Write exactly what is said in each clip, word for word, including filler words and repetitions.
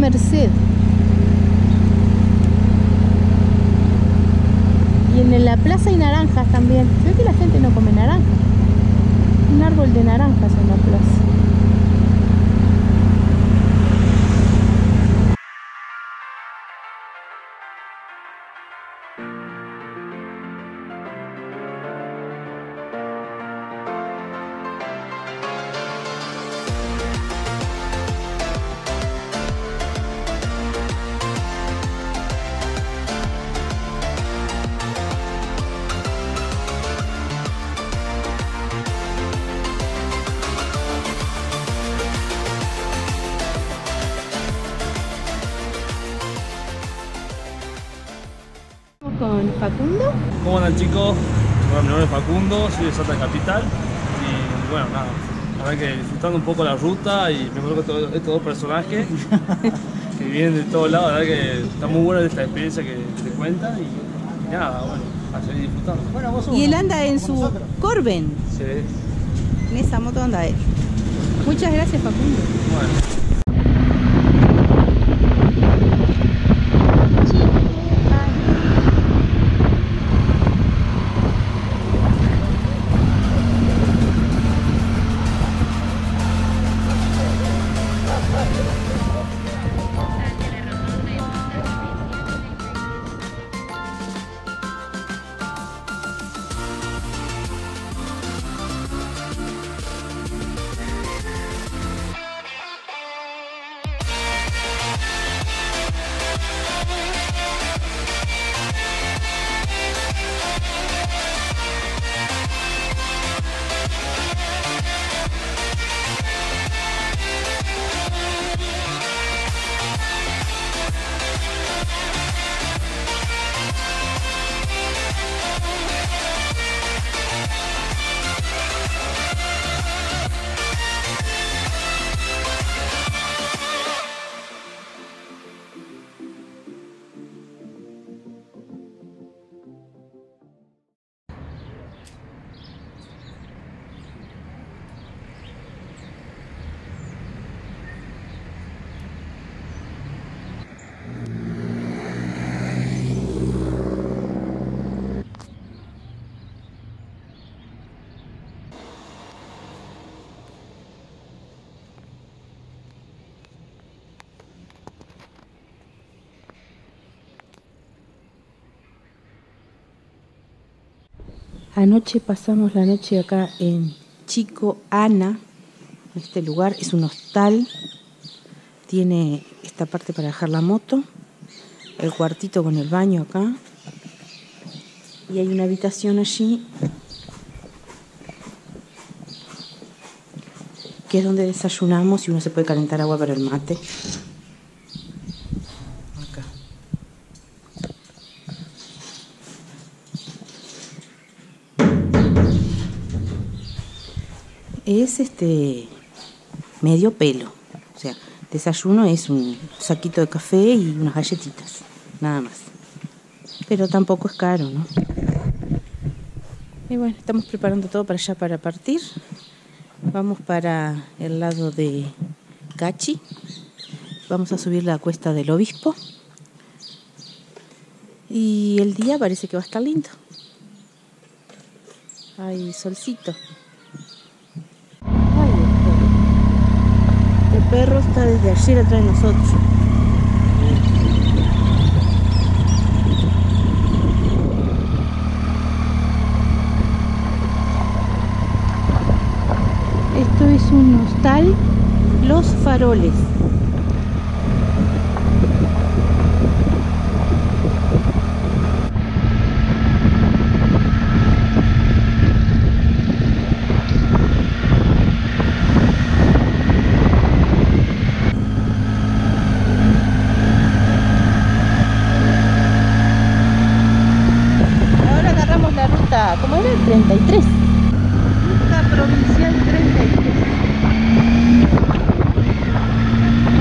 Merced. Y en la plaza hay naranjas también. Se ve que la gente no come naranjas. Un árbol de naranjas en la plaza. Con Facundo. ¿Cómo andan, chicos? Bueno, mi nombre es Facundo, soy de Salta Capital y bueno, nada, la verdad que disfrutando un poco la ruta y me conozco todo, estos dos personajes que vienen de todos lados, la verdad que está muy buena esta experiencia que te cuenta y, y nada, bueno, a seguir disfrutando. Bueno, vos Y él anda en su Corben. Sí. En esa moto anda él. Muchas gracias, Facundo. Bueno. Anoche pasamos la noche acá en Chico Ana. Este lugar es un hostal. Tiene esta parte para dejar la moto, el cuartito con el baño acá. Y hay una habitación allí que es donde desayunamos y uno se puede calentar agua para el mate. Acá. Es este medio pelo, o sea, desayuno es un saquito de café y unas galletitas, nada más. Pero tampoco es caro, ¿no? Y bueno, estamos preparando todo para allá para partir. Vamos para el lado de Cachi. Vamos a subir la cuesta del Obispo. Y el día parece que va a estar lindo. Hay solcito. Ay, el perro está desde ayer atrás de nosotros. Esto es un hostal, Los Faroles. Ahora agarramos la ruta, ¿cómo era? El treinta y tres. Ruta provincial treinta y tres.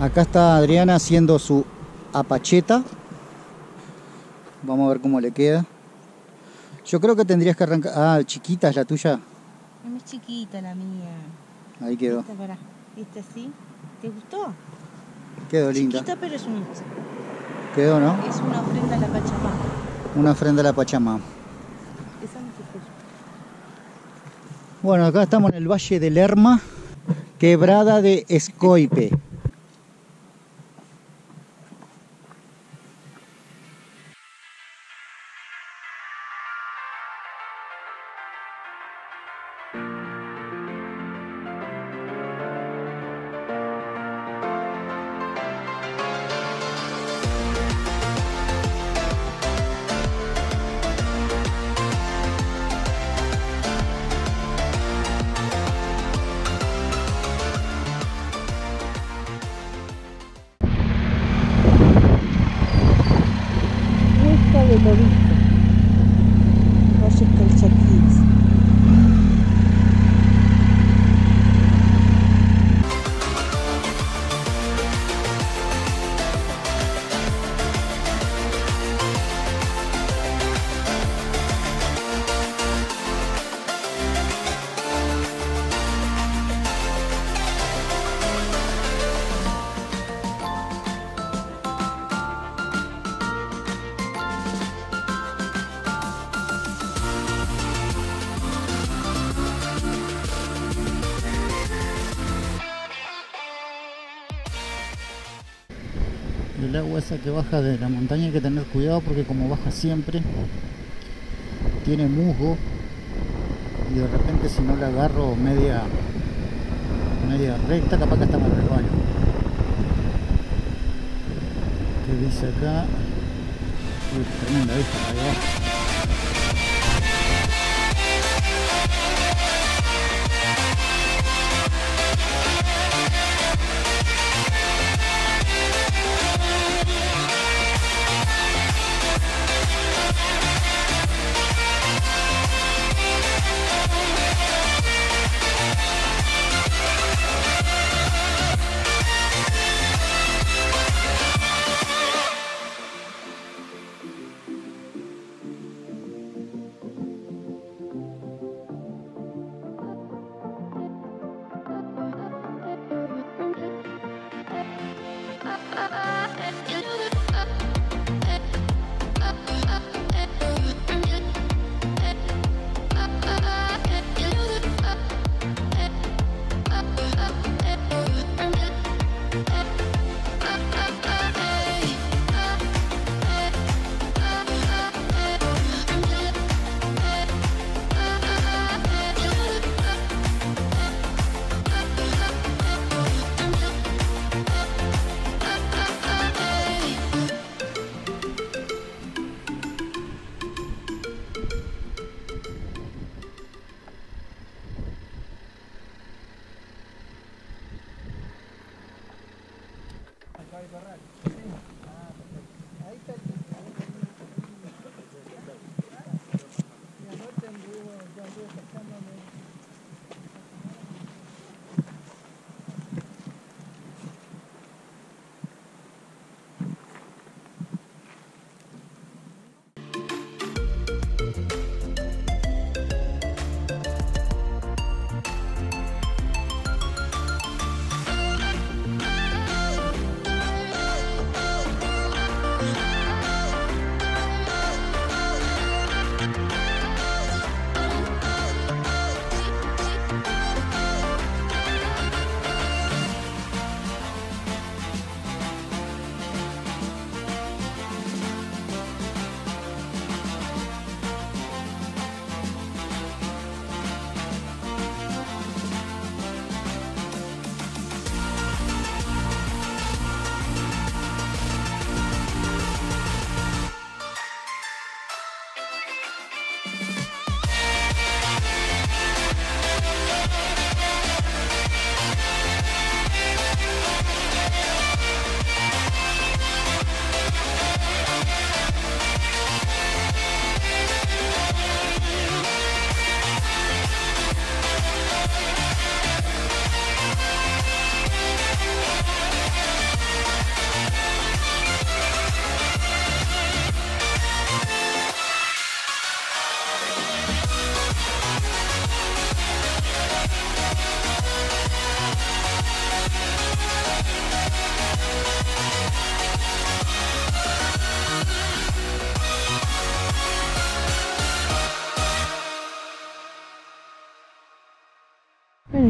Acá está Adriana haciendo su apacheta. Vamos a ver cómo le queda. Yo creo que tendrías que arrancar... Ah, chiquita es la tuya. Es chiquita la mía. Ahí quedó. Esta, para, ¿viste así? ¿Te gustó? Quedó linda. Chiquita, pero es un... Quedó, ¿no? Es una ofrenda a la Pachamama. Una ofrenda a la Pachamama. Esa no se puso. Bueno, acá estamos en el Valle de Lerma, Quebrada de Escoipe. De lo visto. Valle Calchaquíes. El agua esa que baja de la montaña hay que tener cuidado porque como baja siempre tiene musgo y de repente si no la agarro media media recta capaz que hasta me resbalo. ¿Qué dice acá? Uy, tremenda vista ahí abajo.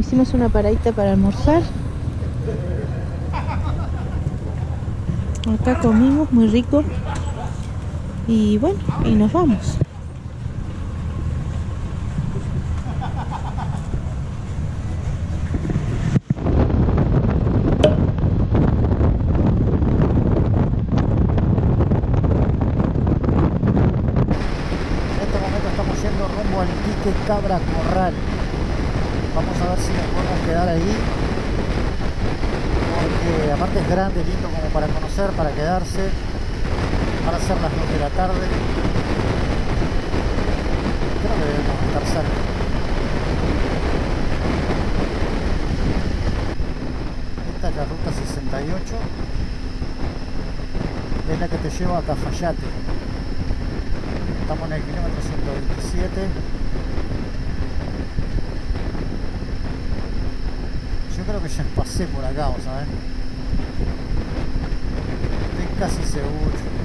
hicimos una paradita para almorzar. Acá comimos muy rico. Y bueno, y nos vamos. Cabra Corral. Vamos a ver si nos podemos quedar ahí, porque aparte es grande, lindo como para conocer, para quedarse. Van a ser las dos de la tarde. Creo que debemos estar cerca. Esta es la ruta sesenta y ocho, es la que te lleva a Cafayate. Estamos en el kilómetro ciento veintisiete. Yo creo que ya pasé por acá, vamos a ver. Estoy casi seguro.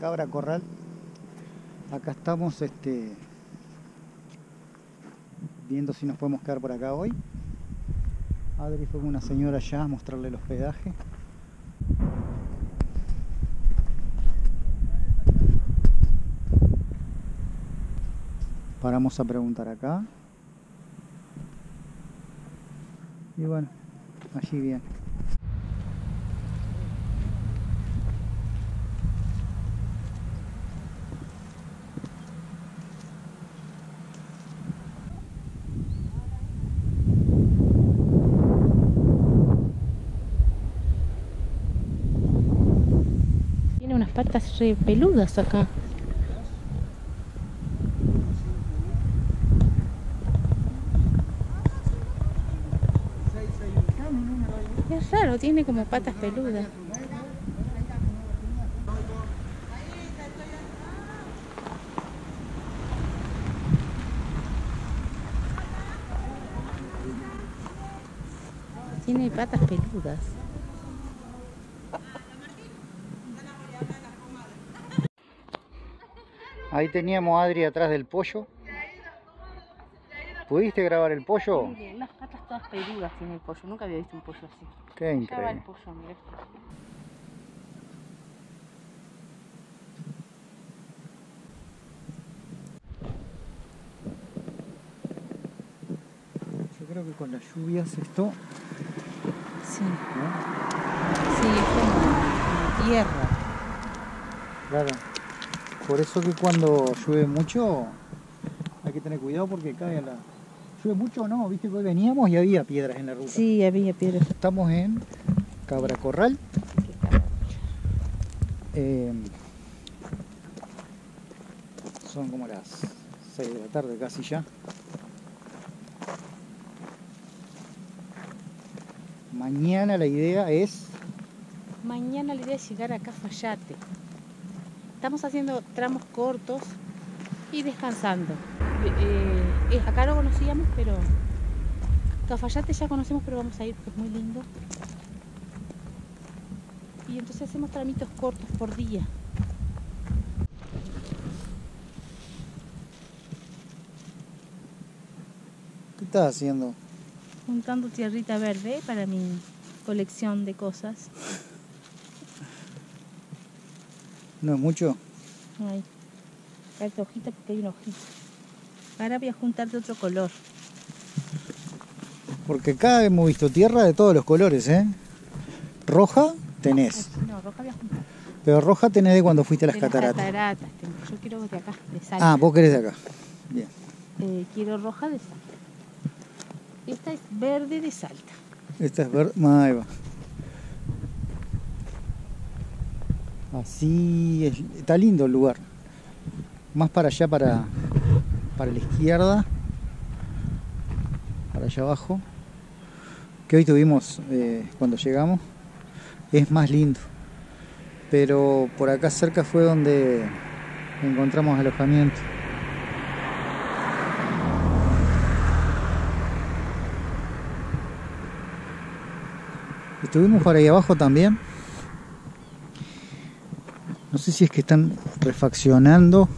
Cabra Corral. Acá estamos este, viendo si nos podemos quedar por acá hoy. Adri fue con una señora allá a mostrarle el hospedaje. Paramos a preguntar acá. Y bueno, allí bien. Tiene unas patas re peludas acá. Es raro, tiene como patas peludas. Tiene patas peludas. Ahí teníamos a Adri atrás del pollo. ¿Pudiste grabar el pollo? Mire, unas patas todas peludas tiene el pollo. Nunca había visto un pollo así. Qué increíble. Allá va el pollo, mira. Yo creo que con las lluvias esto... Sí. ¿no? Sí, es como, como tierra. Claro. Por eso que cuando llueve mucho hay que tener cuidado porque cae la... ¿Llueve mucho o no? Viste que hoy veníamos y había piedras en la ruta. Sí, había piedras. Estamos en Cabra Corral. Eh, son como las seis de la tarde casi ya. Mañana la idea es... Mañana la idea es llegar a Cafayate. Estamos haciendo tramos cortos y descansando. Eh, eh, acá lo conocíamos, pero Cafayate ya conocemos, pero vamos a ir porque es muy lindo. Y entonces hacemos tramitos cortos por día. ¿Qué estás haciendo? Juntando tierrita verde para mi colección de cosas. ¿No es mucho? Ay, esta hojita porque hay una hojita. Ahora voy a juntar de otro color. Porque acá hemos visto tierra de todos los colores, ¿eh? Roja tenés. Ay, no, roja voy a juntar. Pero roja tenés de cuando fuiste a las De cataratas. Las cataratas tengo. Yo quiero de acá, de Salta. Ah, vos querés de acá. Bien. Eh, quiero roja de Salta. Esta es verde de Salta. Esta es verde. Ahí va. Así es. Está lindo el lugar. Más para allá, para, para la izquierda. Para allá abajo. Que hoy tuvimos eh, cuando llegamos. Es más lindo. Pero por acá cerca fue donde encontramos alojamiento. Estuvimos por ahí abajo también. No sé si es que están refaccionando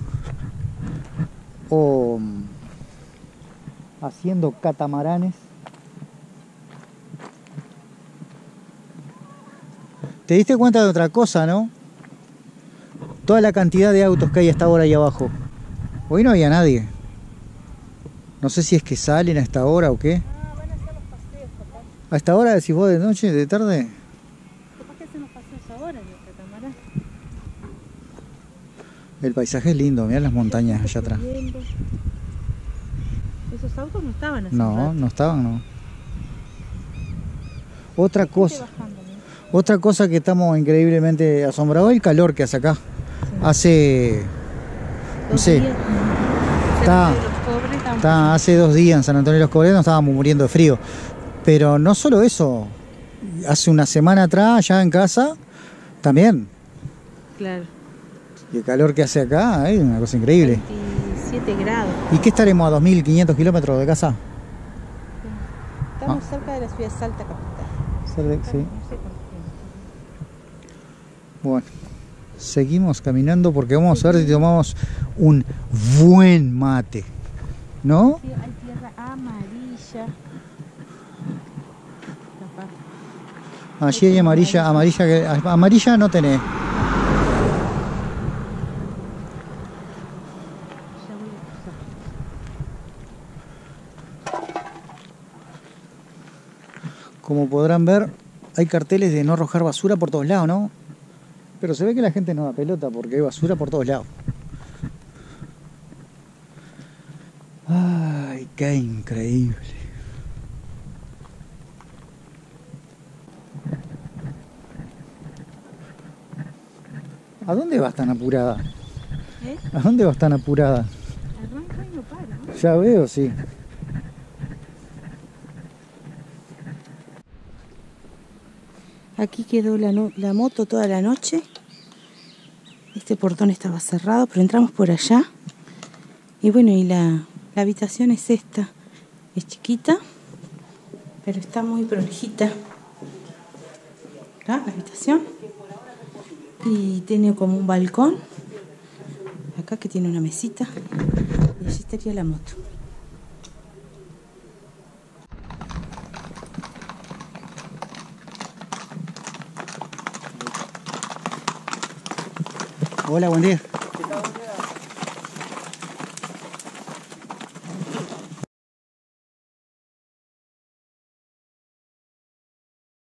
o haciendo catamaranes. ¿Te diste cuenta de otra cosa, no? Toda la cantidad de autos que hay hasta ahora ahí abajo. Hoy no había nadie. No sé si es que salen a esta hora o qué. Ah, van a hacer los paseos, papá. ¿A esta hora decís vos de noche, de tarde? Capaz que hacen los paseos ahora en el catamarán. El paisaje es lindo, mirá las montañas allá atrás. Viendo. Esos autos no estaban así. No, no estaban, no. Otra cosa, Bajando, ¿no? otra cosa que estamos increíblemente asombrados, el calor que hace acá. Sí. Hace, no Dos sé, días, está, cerca de los Cobres, estaban está hace dos días en San Antonio de los Cobres nos estábamos muriendo de frío. Pero no solo eso, hace una semana atrás, allá en casa, también. Claro. Y el calor que hace acá es una cosa increíble. veintisiete grados. ¿Y qué estaremos a dos mil quinientos kilómetros de casa? Estamos Ah. cerca de la ciudad de Salta capital. Cerca, sí. No sé cuánto tiempo. Bueno, Seguimos caminando porque vamos a ver si tomamos un buen mate, ¿no? Sí, hay tierra amarilla. Allí hay amarilla, amarilla, que, amarilla no tenés. Como podrán ver, hay carteles de no arrojar basura por todos lados, ¿no? Pero se ve que la gente no da pelota porque hay basura por todos lados. Ay, qué increíble. ¿A dónde vas tan apurada? ¿Eh? ¿A dónde vas tan apurada? Arranca y no para, ¿no? Ya veo, sí. Aquí quedó la, no la moto toda la noche. Este portón estaba cerrado, pero entramos por allá. Y bueno, y la, la habitación es esta. Es chiquita, pero está muy prolijita. ¿Acá? La habitación. Y tiene como un balcón. Acá que tiene una mesita. Y allí estaría la moto. Hola, buen día.